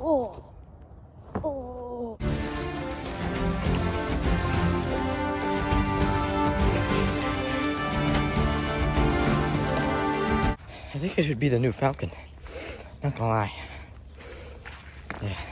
Oh. Oh. I think I should be the new Falcon. Not gonna lie. Yeah.